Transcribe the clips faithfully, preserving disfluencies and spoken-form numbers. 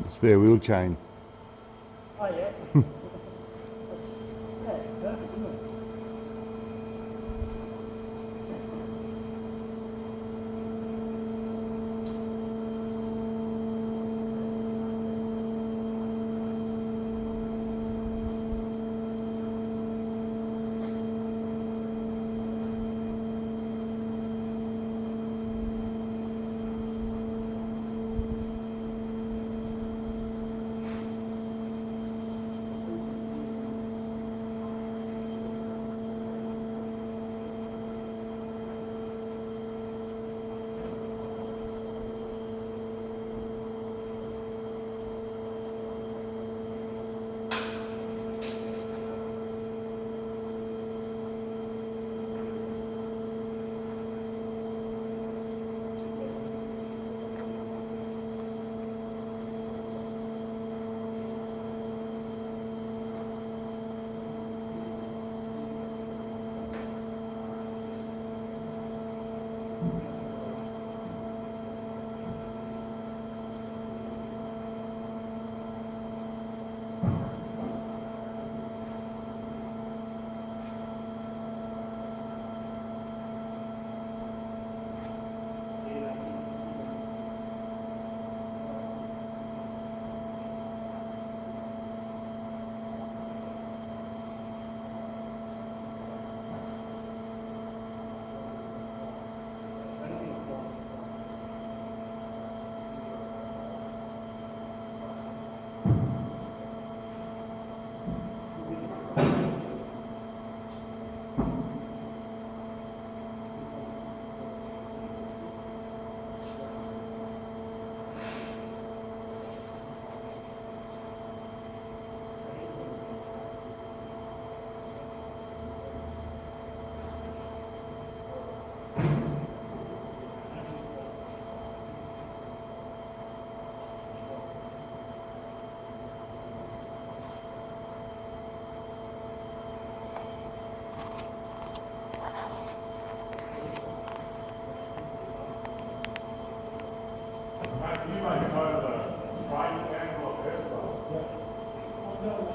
The spare wheel chain. Oh yeah. Yeah, perfect, isn't it? You might know the triangle of this one.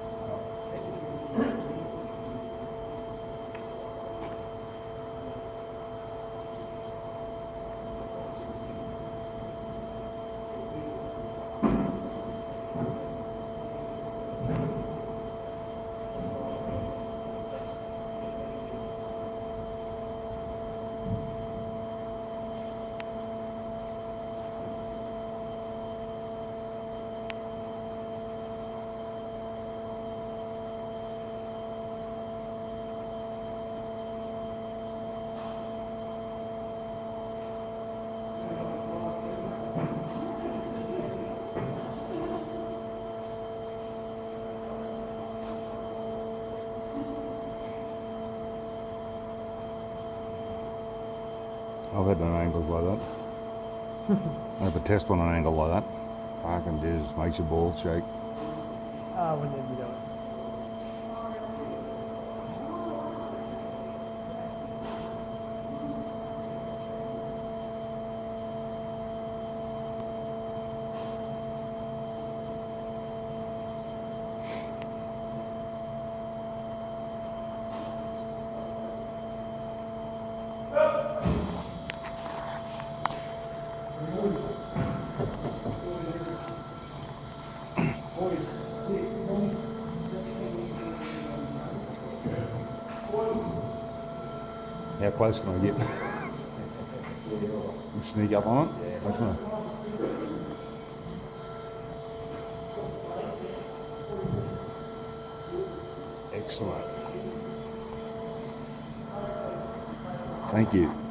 I've had on angles like that. I have a test on an angle like that. Fucking just makes your balls shake. Ah, when did we do it? How close can I get? Sneak up on it? Watch me. Excellent. Thank you.